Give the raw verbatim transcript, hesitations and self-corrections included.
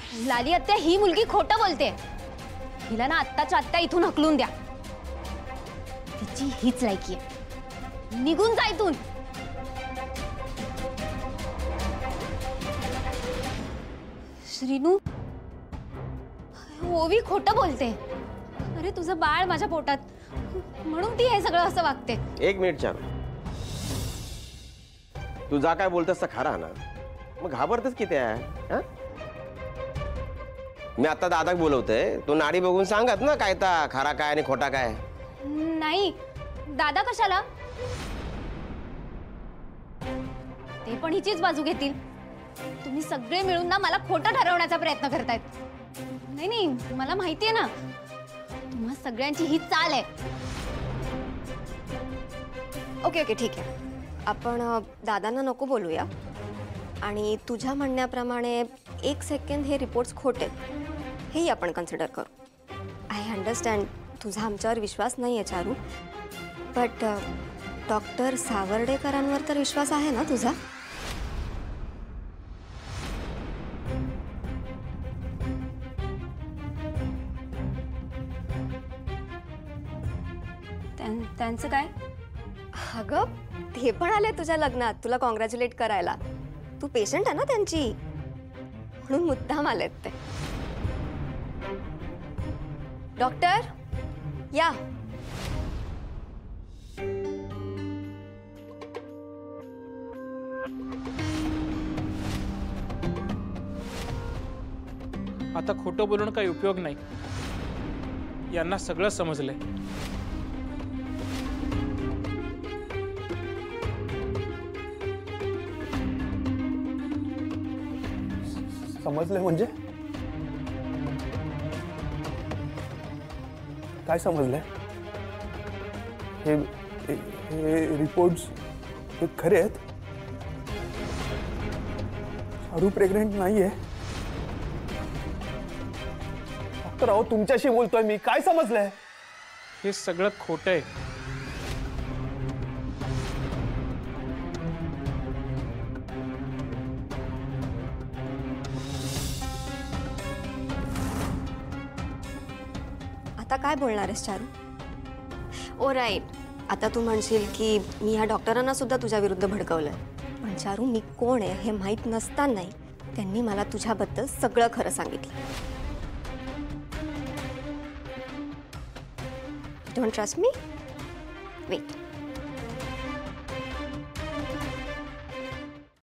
लाली आत्या, ही मुलगी खोटं बोलते। हिला ना आत्ताच्या आत्ता इथून हकलून द्या। तिची हीच लायकी आहे। निघून जा इथून। श्रीनू, ओवी खोटं बोलते। अरे तुझं बाळ माझ्या पोटात, म्हणून ती हे सगळं असं वागते। एक मिनिट चारू, तू जा काय बोलतेस खरा ना, मग घाबरतेस किती आहे? मी आता दादा बोलवतोय, तू नाडी बघून सांगत ना काय ता खरा काय आणि खोटा काय। नाही, दादा कशाला? ते पण हिचीच बाजू घेतील। तुम्ही सगळे मिळून ना मला खोटं ठरवण्याचा प्रयत्न करतायत। नाही नाही, मला माहितीये ना तुम्हा सगळ्यांची ही चाल आहे। ओके ओके ठीक आहे, आपण दादांना नको बोलूया आणि तुझ्या म्हणण्याप्रमाणे एक सेकंड हे रिपोर्ट्स खोटे हेही आपण कन्सिडर करू। आय अंडरस्टँड तुझा आमच्यावर विश्वास नाही आहे चारू, बट डॉक्टर सावर्डेकरांवर तर विश्वास आहे ना तुझा? त्यांचं काय? अगं ते पण आले तुझ्या लग्नात तुला कॉंग्रॅच्युलेट करायला। तू पेशंट आहे ना त्यांची, म्हणून मुद्दाम आलेत ते। डॉक्टर या। आता खोटं बोलून काही उपयोग नाही, यांना सगळं समजलंय। समजले म्हणजे काय समजले? हे हे रिपोर्ट्स हे खरे आहेत? चारू प्रेग्नेंट नाहीये? डॉक्टर अहो तुमच्याशी बोलतोय मी, काय समजलंय? हे सगळं खोटं आहे। आता काय बोलणार आहेस चारू? ओ राईट, आता तू म्हणशील की मी ह्या डॉक्टरांना सुद्धा तुझ्या विरुद्ध भडकवलंय, पण चारू मी कोण आहे हे माहीत नसतानाही त्यांनी मला तुझ्याबद्दल सगळं खरं सांगितलं। Don't trust me? वेट,